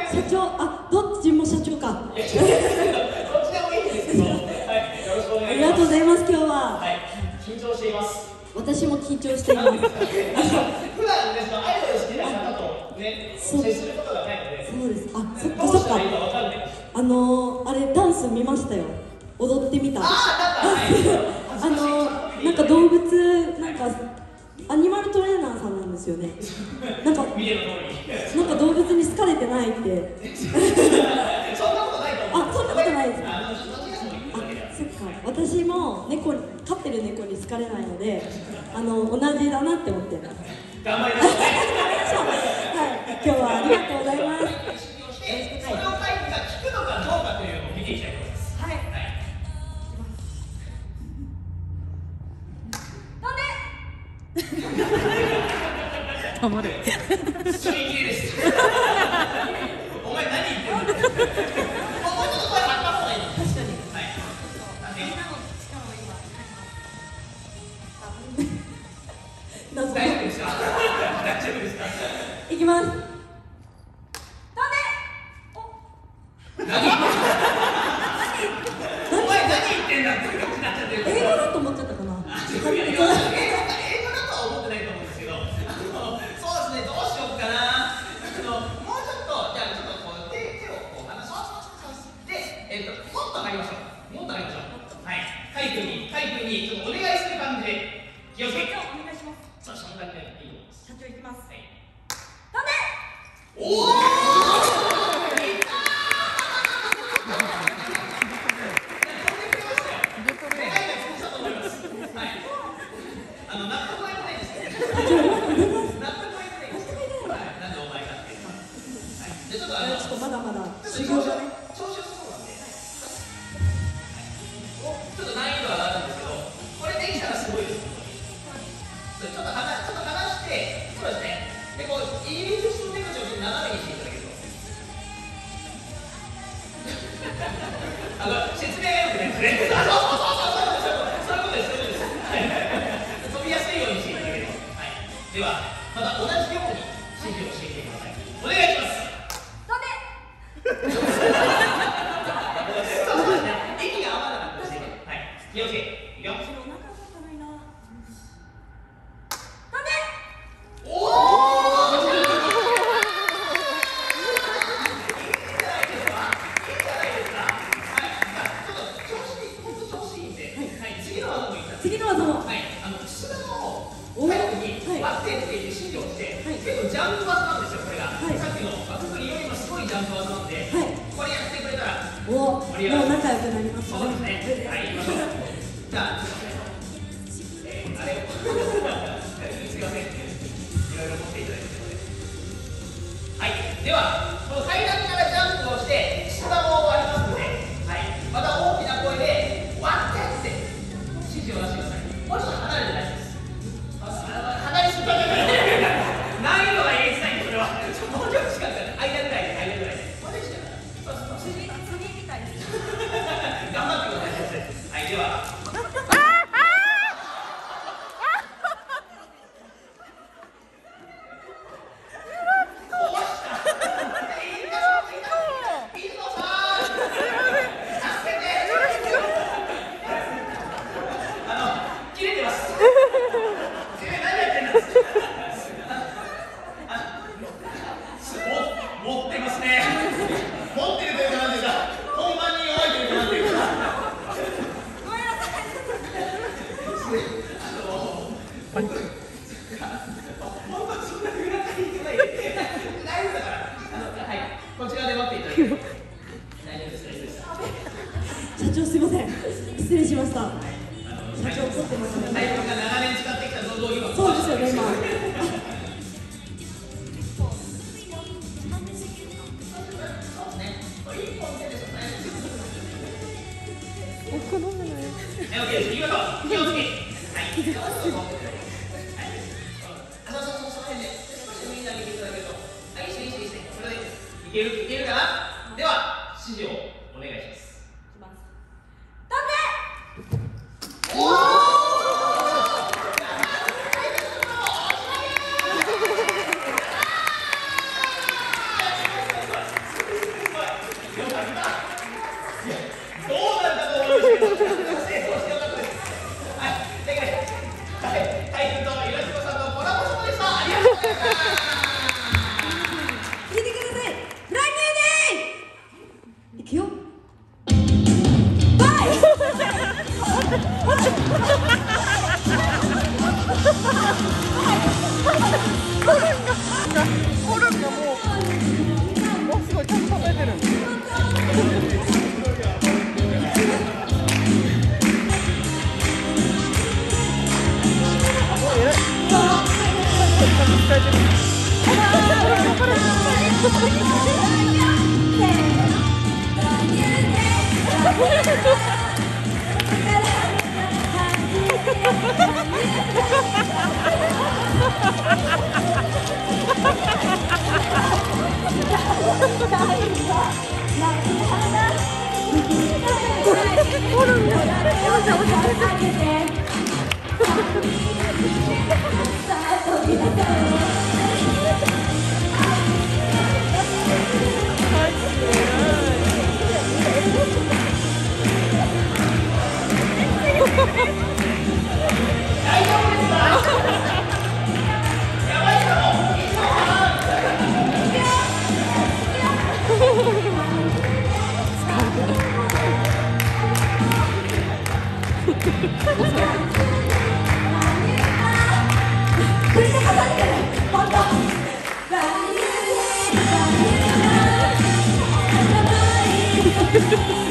社長、あ、どっちも社長か。 どっちでもいいんですけど、はい、よろしくお願いします。 ありがとうございます。今日は。 はい、緊張しています。 私も緊張しています。 普段ね、アイドル好きな方とね、接することがないので。 そうです。あ、そっかどうしたそっか。 らいいかわかんない。 あれダンス見ましたよ。踊ってみた。なんか動物、なんかアニマルトレーナーさんなんですよね。なんか動物に好かれてないって。 そんなことないと思う。 あ、そんなことないですか。あ、そっか。私も飼ってる猫に好かれないので、同じだなって思ってます。 頑張りましょう。 はい、今日はありがとうございます。 それを会議が聞くのかどうかというのを見ていきたいと思います。はい。 黙れ。 一人きりです。お前何言ってんの。もうちょっと声張った方がいい。確かに。はい。 大丈夫ですか。大丈夫ですか。 いきます。 お前何言ってんだって感じになっちゃってる。 英語だと思っちゃったかな。 英語だとは思ってないと思うんですけど、そうですね、どうしようかな。もうちょっと、じゃあちょっとこう手をこうそうで、もっと上がりましょう。もっと上がりましょう。はい。カイ君にちょっとお願いする感じで気をつけて。 お願いします。 さあ、その感じでいいよ。 社長行きます。 はい。 おお。まだまだ修行がね。 調子よさそうなんで。ちょっと難易度は上がるんですけど、これできたらすごいです。ちょっと離して、そうですね。で、こう入り口の出口を斜めにしていただけると。説明がよくないですね。そういうことです。飛びやすいようにしていただけると。はい。では、また同じように指示をしていってください。お願いします。息が合わなかったですね。はい。気をつけ。いくよ。おお。いいんじゃないですか。はい。ちょっと調子いいんで。はい。次の技もいいです。 次の技も。 はい。岸田の最後にバッテンって指示をして、結構ジャンプ技なんですよ。これが。さっきの特によりもすごいジャンプ技なんで、これやってくれたら。 もう仲良くなります。 そうですね。はい、行きましょう。じゃあ、あれをすみません。いろいろ持っていただいてはい、では、この階段からジャンプをして、下もありますので、はい、また大きな声で、ワンテンって指示を出してください。もうちょっと離れて大丈夫です。離れすぎた。難易度がえげつないんで、それは。もうちょっと近くで、間ぐらいで。もうちょっと近くで。次みたいです。頑張ってください。はい、では。切れてます。何やってんだ。持ってますね。持ってるというかなんですが、本番に弱いというかなんていうか。ごめんなさい。本当そんな裏返ってないで。大丈夫だから。はい、こちらで待っていただける。大丈夫です。 社長すいません。失礼しました。社長怒ってましたね。 大丈夫か。長年使ってきた道具を今。 そうですよね今。 いけるかな。では指示をお願いします。 本当